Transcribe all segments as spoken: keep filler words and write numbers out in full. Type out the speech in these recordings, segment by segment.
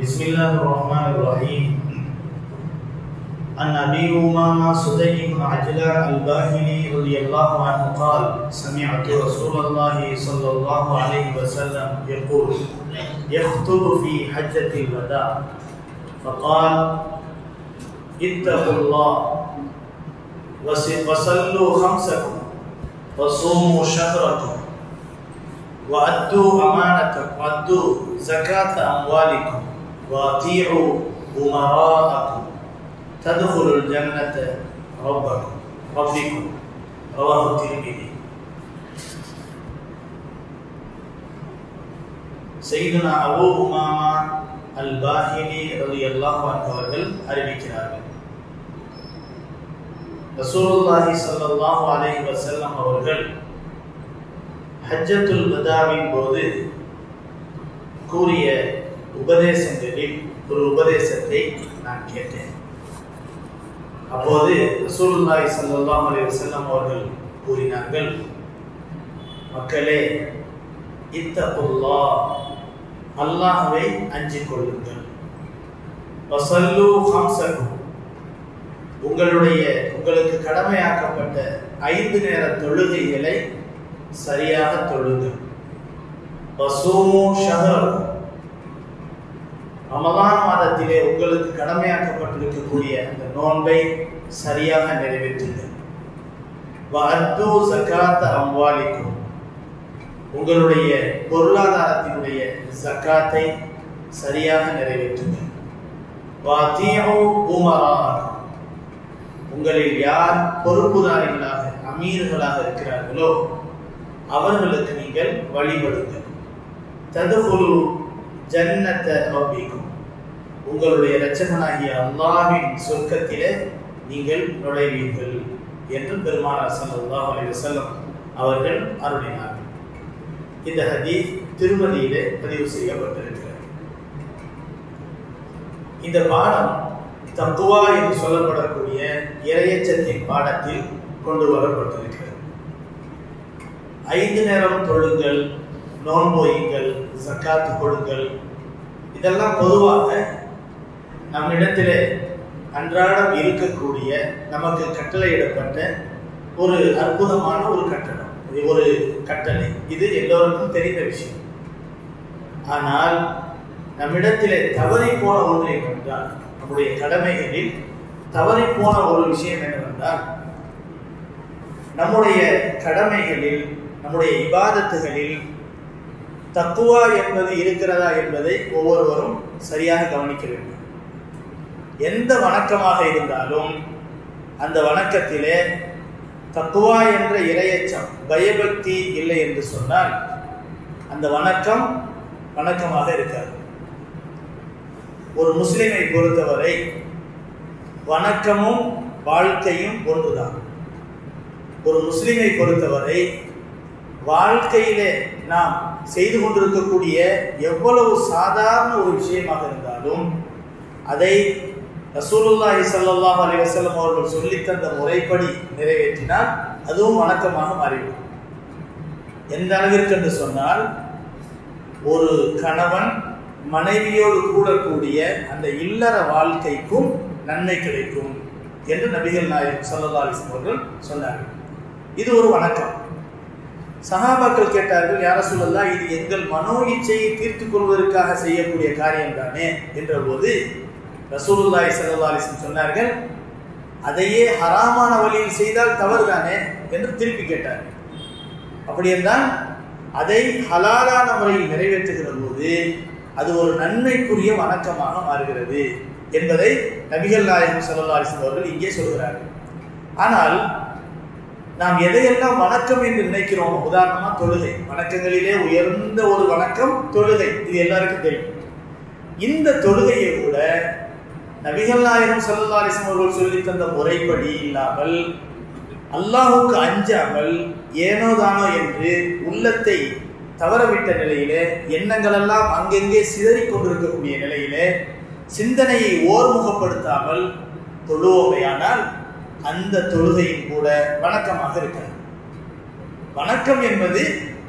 بسم الله الرحمن الرحيم. عن أبي أمامة سدي بن عجلان الباهلي رضي الله عنه قال: سمعت رسول الله صلى الله عليه وسلم يقول: يخطب في حجة الوداع فقال: اتقوا الله وصلوا خمسكم وصوموا شهركم وأدوا أمانتكم وأدوا زكاة أموالكم وأطيعوا أمراءكم تدخلوا الجنة ربكم ربكم رواه الترمذي. سيدنا أبو أمامة الباهلي رضي الله عنه அவர்கள் அறிவிக்கிறார்கள், ரசூலுல்லாஹி ஸல்லல்லாஹு அலைஹி வஸல்லம் அவர்கள் ஹஜ்ஜத்துல் வதாவின் போது கூறிய உபதேசங்களில் ஒரு உபதேசத்தை நான் கேட்டேன். அப்போது ரசூலுல்லாஹி ஸல்லல்லாஹு அலைஹி வஸல்லம் அவர்கள் கூறினார்கள், மக்களே, இத்தகுல்லாஹ், அல்லாஹ்வை அஞ்சிக் கொள்ளுங்கள். வஸல்லு ஹம்ஸக்கும், உங்களுடைய உங்களுக்கு கடமையாக்கப்பட்ட ஐந்து நேர தொழுகைகளை சரியாக தொழுங்கள். வஸூமு ஷஹரக்கும், ரமலான் மாதத்திலே உங்களுக்கு கடமையாக்கப்பட்டிருக்கக்கூடிய அந்த நோன்பை சரியாக நிறைவேற்றுங்கள். வஅத்து ஸகாத்த அம்வாலிக்கும், உங்களுடைய பொருளாதாரத்தினுடைய ஜகாத்தை சரியாக நிறைவேற்றுங்கள். வஅதீஉ உமராஅக்கும், உங்களில் யார் பொறுப்புதாரிகளாக அமீர்களாக இருக்கிறார்களோ அவர்களுக்கு நீங்கள் வழிபடுங்கள். ததுகுலு ஜன்னத ரப்பிக்கும், உங்களுடைய இரட்சகனாகிய அல்லாஹ்வின் சொர்க்கத்திலே நீங்கள் நுழைவீர்கள் என்று பெருமானார் ஸல்லல்லாஹு அலைஹி வஸல்லம் அவர்கள் அருளினார்கள். இந்த ஹதீஸ் திருமதியிலே பதிவு செய்யப்பட்டிருக்கிறது. இந்த பாடம் தக்வா என்று சொல்லப்படக்கூடிய இறையச்சத்தின் பாடத்தில் கொண்டு வரப்பட்டிருக்கிறது. ஐந்து நேரம் தொழுங்கள், நோன்போயுங்கள், ஜக்காத்து கொடுங்கள், இதெல்லாம் பொதுவாக நம்மிடத்திலே அன்றாடம் இருக்கக்கூடிய நமக்கு கட்டளையிடப்பட்ட ஒரு அற்புதமான ஒரு கட்டளை ஒரு கட்டளை இது எல்லோருக்கும் தெரிந்த விஷயம். ஆனால் நம்மிடத்திலே தவறி போன ஒன்று என்னவென்றால், நம்முடைய கடமைகளில் தவறி போன ஒரு விஷயம் என்னவென்றால், நம்முடைய கடமைகளில் நம்முடைய இபாதத்துகளில் தக்குவா என்பது இருக்கிறதா என்பதை ஒவ்வொருவரும் சரியாக கவனிக்க வேண்டும். எந்த வணக்கமாக இருந்தாலும் அந்த வணக்கத்திலே தக்குவா என்ற இறையச்சம், பயபக்தி இல்லை என்று சொன்னால் அந்த வணக்கம் வணக்கமாக இருக்காது. ஒரு முஸ்லிமை பொறுத்தவரை வணக்கமும் வாழ்க்கையும் ஒன்றுதான். ஒரு முஸ்லிமை பொறுத்தவரை வாழ்க்கையிலே நாம் செய்து கொண்டிருக்கக்கூடிய எவ்வளவு சாதாரண ஒரு விஷயமாக இருந்தாலும் அதை ரசூலுல்லாஹி ஸல்லல்லாஹு அலைஹி வஸல்லம் அவர்கள் சொல்லித்தந்த முறைப்படி நிறைவேற்றினால் அதுவும் வணக்கமாக மாறிவிடும். எந்த அளவிற்கு என்று சொன்னால், ஒரு கணவன் மனைவியோடு கூடக்கூடிய அந்த இல்லற வாழ்க்கைக்கும் நன்மை கிடைக்கும் என்று நபிகள் நாயகம் ஸல்லல்லாஹு அலைஹி வஸல்லம் அவர்கள் சொன்னார்கள். இது ஒரு வணக்கம். சஹாபாக்கள் கேட்டார்கள், யா ரசூலல்லாஹ், இது எங்கள் மனோ இச்சையை தீர்த்துக் கொள்வதற்காக செய்யக்கூடிய காரியம் தானே என்ற போது ரசூலுல்லாஹி ஸல்லல்லாஹு அலைஹி வஸல்லம் சொன்னார்கள், அதையே ஹராமான வழியில் செய்தால் தவறு தானே என்று திருப்பி கேட்டார்கள். அப்படி என்றால் அதை ஹலாலான முறையில் நிறைவேற்றுகிற போது அது ஒரு நன்மைக்குரிய வணக்கமாக மாறுகிறது என்பதை நபிகள் நாயகம் ஸல்லல்லாஹு அலைஹி வஸல்லம் அவர்கள் இங்கே சொல்கிறார்கள். ஆனால் நாம் எதையெல்லாம் வணக்கம் என்று நினைக்கிறோம், உதாரணமா தொழுகை, வணக்கங்களிலே உயர்ந்த ஒரு வணக்கம் தொழுகை, இது எல்லாருக்கும் தெரியும். இந்த தொழுகையை கூட நபிகள் நாயகம் ஸல்லல்லாஹு அலைஹி வஸல்லம் அவர்கள் சொல்லி தந்த முறைப்படி இல்லாமல், அல்லாஹுக்கு அஞ்சாமல் ஏனோதானோ என்று உள்ளத்தை தவறவிட்ட நிலையிலே, எண்ணங்கள் எல்லாம் அங்கெங்கே சிதறி கொண்டிருக்கக்கூடிய நிலையிலே சிந்தனையை ஓர்முகப்படுத்தாமல் தொழுவோமையானால் அந்த தொழுகையும் கூட வணக்கமாக இருக்கிறது. வணக்கம் என்பது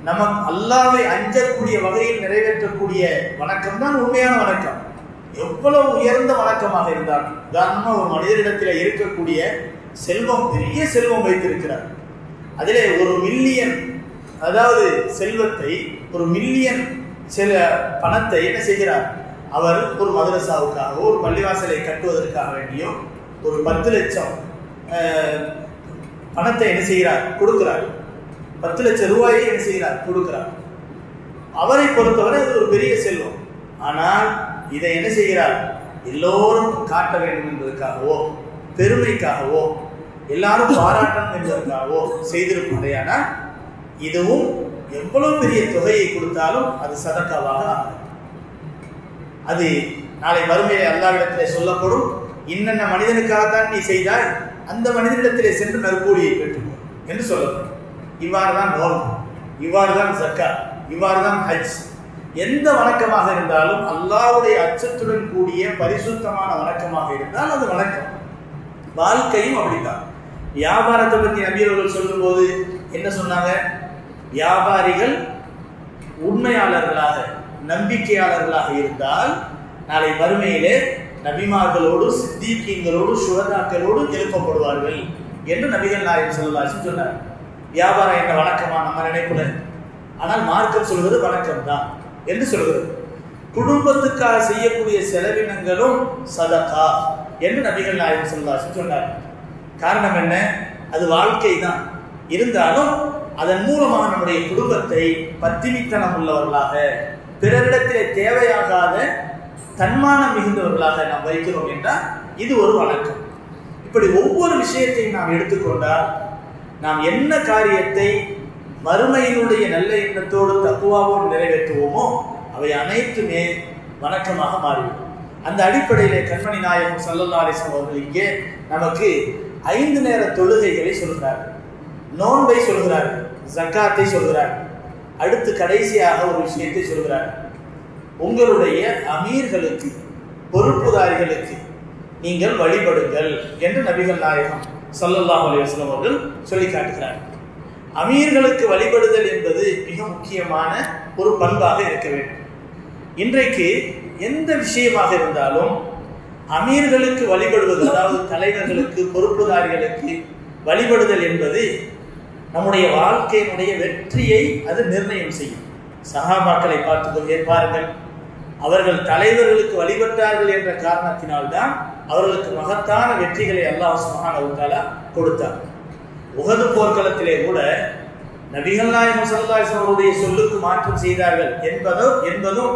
நமக்கு அல்லாஹ்வை அஞ்சக்கூடிய வகையில் நிறைவேற்றக்கூடிய வணக்கம் தான் உண்மையான வணக்கம். எவ்வளவு உயர்ந்த வணக்கமாக இருந்தாலும், உதாரணமாக ஒரு மனிதரிடத்தில் இருக்கக்கூடிய செல்வம், பெரிய செல்வம் வைத்திருக்கிறார், அதிலே ஒரு மில்லியன், அதாவது செல்வத்தை, ஒரு மில்லியன் சில பணத்தை என்ன செய்கிறார், அவர் ஒரு மதரசாவுக்காக, ஒரு பள்ளிவாசலை கட்டுவதற்காக வேண்டியோ ஒரு பத்து லட்சம் பணத்தை என்ன செய்கிறார், கொடுக்கிறார். பத்து லட்சம் ரூபாயை என்ன செய்கிறார், கொடுக்கிறார். அவரை பொறுத்தவரை அது ஒரு பெரிய செல்வம். ஆனால் இதை என்ன செய்கிறார், எல்லோரும் காட்ட வேண்டும் என்பதற்காகவோ, பெருமைக்காகவோ, எல்லாரும் பாராட்டணும் என்பதற்காகவோ செய்திருப்பாரையானால் இதுவும் எவ்வளவு பெரிய தொகையை கொடுத்தாலும் அது சதக்காவாக ஆகும். அது நாளை மறுமையிலே அல்லாஹ்விடத்திலே சொல்லப்படும், இன்னென்ன மனிதனுக்காகத்தான் நீ செய்தாய், அந்த மனிதனிடத்திலே சென்று நற்கூலியை பெற்றுக்கோ என்று சொல்லப்படும். இவ்வாறு தான் நோன்பு, இவ்வாறு தான் ஜக்காத், இவ்வாறு தான் ஹஜ். எந்த வணக்கமாக இருந்தாலும் அல்லாஹ்வுடைய அச்சத்துடன் கூடிய பரிசுத்தமான வணக்கமாக இருந்தால் அது வணக்கம். வாழ்க்கையும் அப்படித்தான். வியாபாரத்தை பற்றி நபியவர்கள் சொல்லும் போது என்ன சொன்னாங்க, வியாபாரிகள் உண்மையாளர்களாக, நம்பிக்கையாளர்களாக இருந்தால் நாளை மறுமையிலே நபிமார்களோடு, சித்தீக்கீங்களோடு, சுஹதாக்களோடு எழுப்பப்படுவார்கள் என்று நபிகள் நாயகம் ஸல்லல்லாஹு அலைஹி வஸல்லம் சொன்னார். வியாபாரம் என்ற வணக்கமா நம்ம நினைக்கல, ஆனால் மார்க்கம் சொல்வது வணக்கம் தான் என்று சொல்கிறது. குடும்பத்துக்காக செய்யக்கூடிய செலவினங்களும் சதகா என்று நபிகள் நாயகம் ஸல்லல்லாஹு அலைஹி வஸல்லம் சொன்னார். காரணம் என்ன, அது வாழ்க்கை தான். இருந்தாலும் அதன் மூலமாக நம்முடைய குடும்பத்தை பத்தினித்தனம் உள்ளவர்களாக, பிறரிடத்திலே தேவையாகாத தன்மானம் மிகுந்தவர்களாக நாம் வைக்கிறோம் என்றால் இது ஒரு வணக்கம். இப்படி ஒவ்வொரு விஷயத்தையும் நாம் எடுத்துக்கொண்டால், நாம் என்ன காரியத்தை மறுமையினுடைய நல்ல எண்ணத்தோடு தக்குவாவோடு நிறைவேற்றுவோமோ அவை அனைத்துமே வணக்கமாக மாறிவிடும். அந்த அடிப்படையிலே கண்மணி நாயகம் ஸல்லல்லாஹு அலைஹி வஸல்லம் அவர்கள் இங்கே நமக்கு ஐந்து நேர தொழுகைகளை சொல்கிறார்கள், நோன்பை சொல்கிறார்கள், ஜக்காத்தை சொல்கிறார்கள். அடுத்து கடைசியாக ஒரு விஷயத்தை சொல்கிறார்கள், உங்களுடைய அமீர்களுக்கு, பொறுப்புதாரிகளுக்கு நீங்கள் வழிபடுங்கள் என்று நபிகள் நாயகம் ஸல்லல்லாஹு அலைஹி வஸல்லம் அவர்கள் சொல்லி காட்டுகிறார்கள். அமீர்களுக்கு வழிபடுதல் என்பது மிக முக்கியமான ஒரு பண்பாக இருக்க வேண்டும். இன்றைக்கு எந்த விஷயமாக இருந்தாலும் அமீர்களுக்கு வழிபடுவது, அதாவது தலைவர்களுக்கு, பொறுப்புதாரிகளுக்கு வழிபடுதல் என்பது நம்முடைய வாழ்க்கையினுடைய வெற்றியை அது நிர்ணயம் செய்யும். சஹாபாக்களை பார்த்து பாருங்கள், அவர்கள் தலைவர்களுக்கு வழிபட்டார்கள் என்ற காரணத்தினால்தான் அவர்களுக்கு மகத்தான வெற்றிகளை அல்லாஹ் சுப்ஹானஹு வ தஆலா கொடுத்தார். உஹது போர்க்களத்திலே கூட நபிகள் நாயகம் ஸல்லல்லாஹு அலைஹி வஸல்லம் அவருடைய சொல்லுக்கு மாற்றம் செய்தார்கள் என்பதோ என்பதும்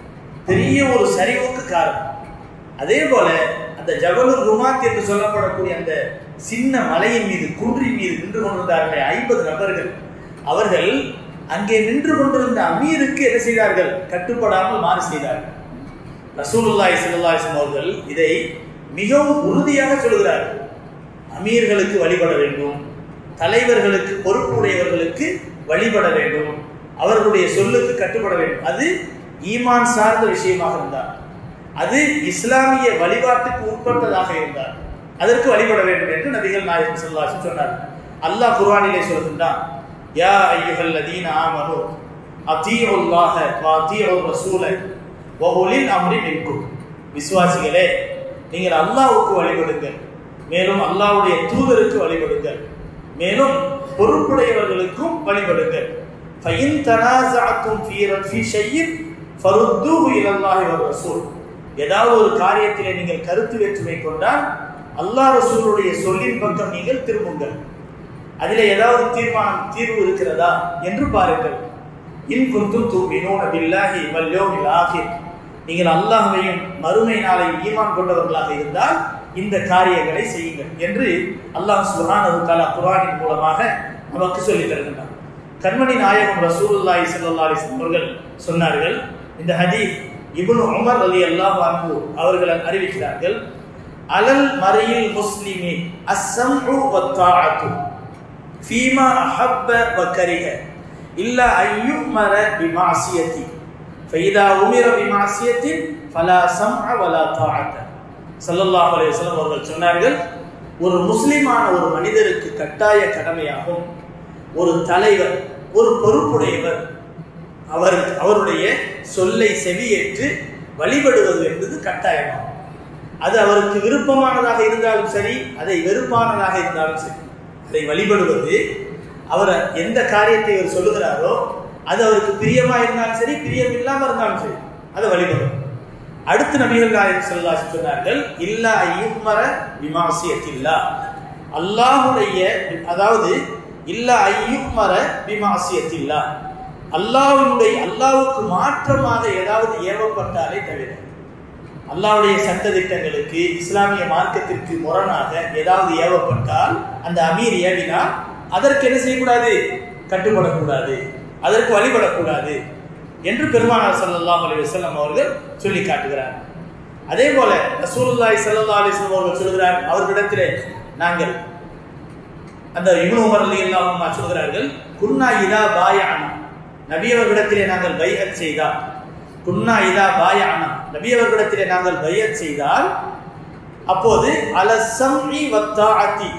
பெரிய ஒரு சரிவுக்கு காரணம். அதே போல அந்த ஜபலுர் ருமாத் என்று சொல்லப்படக்கூடிய அந்த சின்ன மலையின் மீது, குன்றின் மீது நின்று கொண்டிருந்தார்களே ஐம்பது நபர்கள், அவர்கள் அங்கே நின்று கொண்டிருந்த அமீருக்கு என்ன செய்தார்கள், கட்டுப்படாமல் மாறு செய்தார்கள். ரசூலுல்லாஹி ஸல்லல்லாஹு அலைஹி வஸல்லம் அவர்கள் இதை மிகவும் உறுதியாக சொல்கிறார்கள். அமீர்களுக்கு வழிபட வேண்டும், தலைவர்களுக்கு, பொறுப்புடையவர்களுக்கு வழிபட வேண்டும், அவர்களுடைய சொல்லுக்கு கட்டுப்பட வேண்டும். அது ஈமான் சார்ந்த விஷயமாக இருந்தார், அது இஸ்லாமிய வழிபாட்டுக்கு உட்பட்டதாக இருந்தார், அதற்கு வழிபட வேண்டும் என்று நபிகள் நாயகம் ஸல்லல்லாஹு அலைஹி வஸல்லம் சொன்னார். அல்லாஹ் குர்ஆனிலே சொல்கின்றான், யா அய்யுஹல்லதீன ஆமனூ அதீஉல்லாஹ வ அதீஉர் ரசூல வ உலில் அம்ரி மின்கும். விசுவாசிகளே, நீங்கள் அல்லாஹ்வுக்கு வழிபடுங்கள், மேலும் அல்லாஹ்வுடைய தூதருக்கு வழிபடுங்கள், மேலும் பொறுப்புடையவர்களுக்கும் வழிபடுங்கள். ஃபஇன் தனாஸஅதும் ஃபீ ஷைஇன் ஃபருத்தூஹு இலல்லாஹி வ ரசூல். ஏதாவது ஒரு காரியத்திலே நீங்கள் கருத்து வேற்றுமை கொண்டால் அல்லாஹ் ரசூலுடைய சொல்லின் பக்கம் நீங்கள் திரும்புங்கள். அதிலே ஏதாவது தீர்மானம், தீர்வு இருக்கிறதா என்று பாருங்கள். இன் குன்தும் துமினூன பில்லாஹி வல் யௌமில் ஆகிர். நீங்கள் அல்லாஹ்வையும் மறுமை நாளை ஈமான் கொண்டவர்களாக இருந்தால் இந்த காரியங்களை செய்யுங்கள் என்று அல்லாஹ் சுப்ஹானஹு வ தஆலா குர்ஆனின் மூலமாக நமக்கு சொல்லித் தருகின்றார். கண்மணி நாயகம் ரசூலுல்லாஹி ஸல்லல்லாஹு அலைஹி வஸல்லம் அவர்கள் சொன்னார்கள், இந்த ஹதீஸ் இப்னு உமர் ரலியல்லாஹு அன்ஹு அவர்கள் அறிவிக்கிறார்கள், அலல் மரியில் முஸ்லிமி அஸ்ஸம்உ வத்தாஅத்து ஃபீமா அஹப்ப வ கரிஹ இல்லா அய்யுமர பிமாசியதி ஃபைதா உமிர பிமாசியதி ஃபலா சம்அ வலா தாஅத. ஸல்லல்லாஹு அலைஹி வஸல்லம் அவர்கள் சொன்னார்கள், ஒரு முஸ்லிமான ஒரு மனிதருக்கு கட்டாய கடமையாகும் ஒரு தலைவர் ஒரு பொறுப்புடையவர் அவர் அவருடைய சொல்லை செவியேற்று வழிபடுவது என்பது கட்டாயமாகும். அது அவருக்கு விருப்பமானதாக இருந்தாலும் சரி, அதை வெறுப்பானதாக இருந்தாலும் சரி, அதை வழிபடுவது அவர் எந்த காரியத்தை அவர் சொல்லுகிறாரோ அது அவருக்கு பிரியமா இருந்தாலும் சரி, பிரியம் இல்லாம இருந்தாலும் சரி, அதை வழிபடும். அடுத்து நபிகள் நாயகம் ஸல்லல்லாஹு அலைஹி வஸல்லம் சொன்னார்கள், இல்லா ஐயுமர பிமாசியத்தில்லா, அல்லாஹ்வுடைய அதாவது இல்லா ஐயுமர பிமாசியத்தில்லா, அல்லாஹ்வுடைய அல்லாஹ்வுக்கு மாற்றமாக ஏதாவது ஏவப்பட்டாலே தவிர, அல்லாஹ்வுடைய சட்டதிட்டங்களுக்கு இஸ்லாமிய மார்க்கத்திற்கு முரணாக ஏதாவது ஏவப்பட்டால் அந்த அமீர் ஏவினால் அதற்கு என்ன செய்யக்கூடாது? கட்டுப்படக்கூடாது, அதற்கு வழிபடக்கூடாது என்று பெருமானார் ஸல்லல்லாஹு அலைஹி வஸல்லம் அவர்கள் சொல்லி காட்டுகிறார். அதே போல ரசூலுல்லாஹி ஸல்லல்லாஹு அலைஹி வஸல்லம் அவர்கள் சொல்கிறார், அவர்களிடத்திலே நாங்கள் அந்த இப்னு உமர் ரலியல்லாஹு அன்ஹு சொல்கிறார்கள், குன்னா இதா பாயஅனா, நபி அவர்களிடத்திலே நாங்கள் பைஅத் செய்தால், குன்னா இதா பாயஅனா, நபி அவர்களிடத்திலே நாங்கள் பைஅத் செய்தால் அப்போது அல ஸம்இ வத்தாஅதி,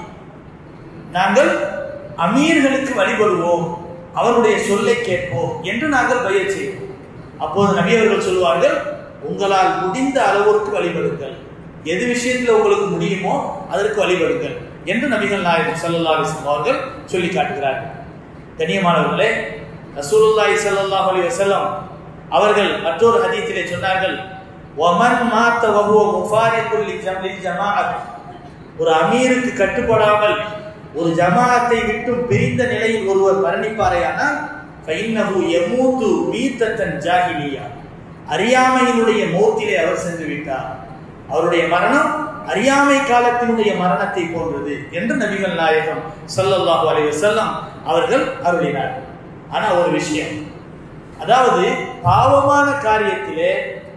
நாங்கள் அமீர்களுக்கு வழிபடுவோம், அவருடைய சொல்லை கேட்போம் என்று நாங்கள் பைஅத் செய்வோம். அப்போது நபி அவர்கள் சொல்வார்கள், உங்களால் முடிந்த அளவுக்கு வழிபடுங்கள், எது விஷயத்தில் உங்களுக்கு முடியுமோ அதற்கு வழிபடுங்கள் என்று நபிகள் நாயகம் ஸல்லல்லாஹு அலைஹி வஸல்லம் அவர்கள் சொல்லி காட்டுகிறார்கள். கண்ணியமானவர்களே, ரசூலுல்லாஹி ஸல்லல்லாஹு அலைஹி வஸல்லம் அவர்கள் மற்றொரு ஹதீஸிலே சொன்னார்கள், வமன் மாத வஹுவ முஃபாரிகுல் லில் ஜமாஅத், ஒரு அமீருக்கு கட்டுப்படாமல் ஒரு ஜமாஅத்தை விட்டு பிரிந்த நிலையில் ஒருவர் மரணிப்பாரேயானால் ஃபைன்னஹு யமூது மீத்தத்தன் ஜாஹிலியா, அறியாமையினுடைய மௌத்திலே அவர் சென்று விட்டார், அவருடைய மரணம் அறியாமை காலத்தினுடைய மரணத்தை போன்றது என்று நபிகள் நாயகம் ஸல்லல்லாஹு அலைஹி வஸல்லம் அவர்கள் அருளினார். ஆனா ஒரு விஷயம், அதாவது பாவமான காரியத்திலே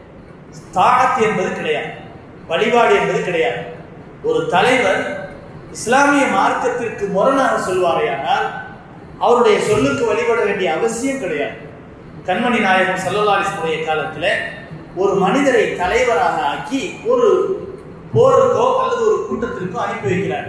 தாஅத் என்பது கிடையாது, வழிபாடு என்பது கிடையாது. ஒரு தலைவர் இஸ்லாமிய மார்க்கத்திற்கு முரணாக சொல்வாரையானால் அவருடைய சொல்லுக்கு வழிபட வேண்டிய அவசியம் கிடையாது. கண்மணி நாயகம் ஸல்லல்லாஹு அலைஹி வஸல்லம் காலத்தில் ஒரு மனிதரை தலைவராக ஆக்கி ஒரு போருக்கோ அல்லது ஒரு கூட்டத்திற்கோ அனுப்பி வைக்கிறார்.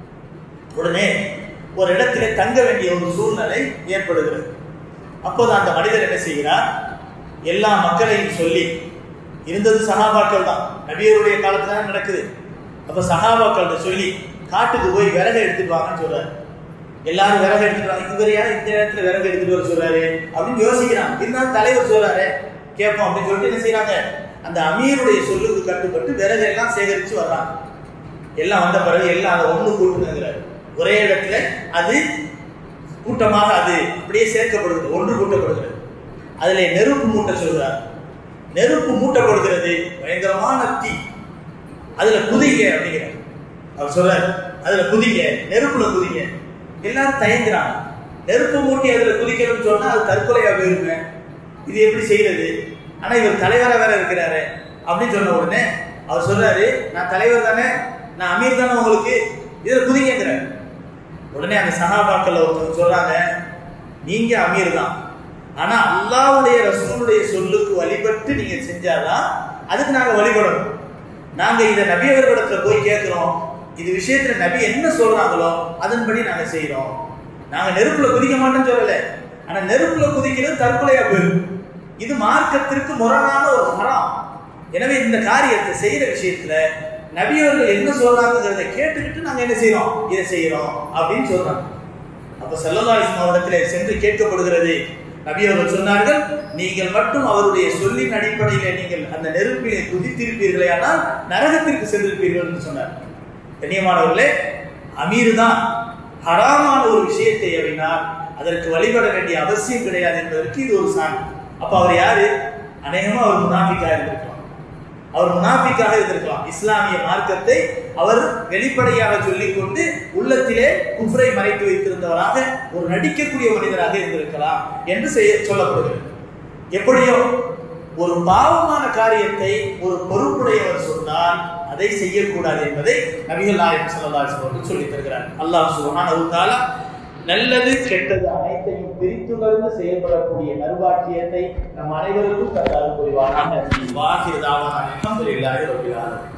உடனே ஒரு இடத்திலே தங்க வேண்டிய ஒரு சூழ்நிலை ஏற்படுகிறது. அப்போது அந்த மனிதர் என்ன செய்கிறார்? எல்லா மக்களையும் சொல்லி, இருந்தது சஹாபாக்கள் தான், நபியருடைய காலத்துல தான் நடக்குது. அப்ப சஹாபாக்கள்கிட்ட சொல்லி காட்டுக்கு போய் விறகு எடுத்துட்டு வாங்கன்னு சொல்றாரு. எல்லாரும் விறகு எடுத்துட்டு வாங்க, இவர் யார் இந்த இடத்துல விறகு எடுத்துட்டு வர சொல்றாரு அப்படின்னு யோசிக்கிறாங்க. இருந்தாலும் தலைவர் சொல்றாரு, கேட்போம் அப்படின்னு சொல்லிட்டு என்ன செய்யறாங்க, அந்த அமீருடைய சொல்லுக்கு கட்டுப்பட்டு விறகு எல்லாம் சேகரிச்சு வர்றாங்க. எல்லாம் வந்த பிறகு எல்லாம் அதை ஒண்ணு கூட்டுங்கிறாரு. ஒரே இடத்துல அது கூட்டமாக அது அப்படியே சேர்க்கப்படுகிறது, ஒன்று கூட்டப்படுகிறது. அதுல நெருப்பு மூட்ட சொல்றார். நெருப்பு மூட்டப்படுகிறது, பயங்கரமான தீ, அதுல குதிங்க அப்படிங்கிறார். அவர் சொல்றாரு, அதுல குதிங்க, நெருப்புல குதிங்க. எல்லாரும் தயங்குறாங்க. நெருப்பு மூட்டி அதுல குதிக்கணும்னு சொன்னா அது தற்கொலையா போயிருங்க, இது எப்படி செய்யறது? ஆனா இவர் தலைவரா வேற இருக்கிறாரு அப்படின்னு சொன்ன உடனே அவர் சொல்றாரு, நான் தலைவர் தானே, நான் அமீர் தானே, உங்களுக்கு இதுல குதிங்கிறார். உடனே அந்த சஹாபாக்கள் ஒருத்தர் சொல்றாங்க, நீங்க அமீர் தான், ஆனா அல்லாஹ்வுடைய ரசூலுடைய சொல்லுக்கு வழிபட்டு நீங்க செஞ்சாதான் அதுக்கு நாங்க வழிபடணும். நாங்க இதை நபி அவர்களிடத்துல போய் கேட்கிறோம், இது விஷயத்துல நபி என்ன சொல்றாங்களோ அதன்படி நாங்க செய்யறோம். நாங்க நெருப்புல குதிக்க மாட்டோம்னு சொல்லல, ஆனா நெருப்புல குதிக்கிறது தற்கொலையா போயிடும். இது மார்க்கத்திற்கு முரணான ஒரு ஹராம். எனவே இந்த காரியத்தை செய்யற விஷயத்துல நபி அவர்கள் என்ன சொல்றாங்கிறத கேட்டுக்கிட்டு நாங்க என்ன செய்யறோம், இதை செய்யறோம் அப்படின்னு சொல்றாங்க. அப்ப ஸல்லல்லாஹு அலைஹி வஸல்லம் இடத்திலே சென்று கேட்கப்படுகிறது. நபி அவர்கள் சொன்னார்கள், நீங்கள் மட்டும் அவருடைய சொல்லின் அடிப்படையிலே நீங்கள் அந்த நெருப்பிலே குதித்திருப்பீர்களே ஆனால் நரகத்திற்கு சென்றிருப்பீர்கள் என்று சொன்னார். கண்ணியமானவர்களே, அமீர் தான் ஹராமான ஒரு விஷயத்தை அறிவினால் அதற்கு வழிபட வேண்டிய அவசியம் கிடையாது என்பதற்கு இது ஒரு சான்று. அப்ப அவர் யாரு? அநேகமா அவர் முனாஃபிக்காக இருந்திருக்கலாம், அவர் முனாஃபிக்காக இருந்திருக்கலாம். இஸ்லாமிய மார்க்கத்தை அவர் வெளிப்படையாக சொல்லிக் கொண்டு உள்ளத்திலே குஃப்ரை மறைத்து வைத்திருந்தவராக ஒரு நடிக்கக்கூடிய மனிதராக இருந்திருக்கலாம் என்று செய்ய சொல்லப்படுகிறது. எப்படியோ ஒரு பாவமான காரியத்தை ஒரு பொறுப்புடையவர் சொன்னால் அதை செய்யக்கூடாது என்பதை நபிகள் நாயகம் ஸல்லல்லாஹு அலைஹி வஸல்லம் சொல்லித் தருகிறார். அல்லாஹ் சுப்ஹானஹு வ தஆலா நல்லது கெட்டது அனைத்தையும் பிரித்துணர்ந்து செயல்படக்கூடிய நல்வாக்கியத்தை நம் அனைவருக்கும் தந்தால் புரிவானாக. வாஹிர் தாவானா அல்ஹம்துலில்லாஹி ரப்பில் ஆலமீன்.